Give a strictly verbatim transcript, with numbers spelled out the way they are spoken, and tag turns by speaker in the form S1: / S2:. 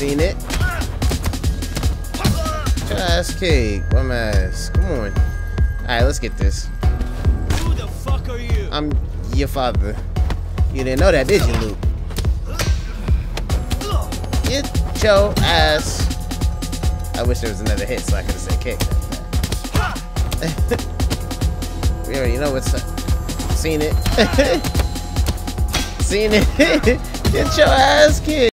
S1: Seen it. Ass cake, bum ass. Come on. Alright, let's get this.
S2: Who the fuck are you?
S1: I'm your father. You didn't know that, did you, Luke? Get your ass. I wish there was another hit so I could have said kick. We already know what's up. Seen it. Seen it. Get your ass kicked.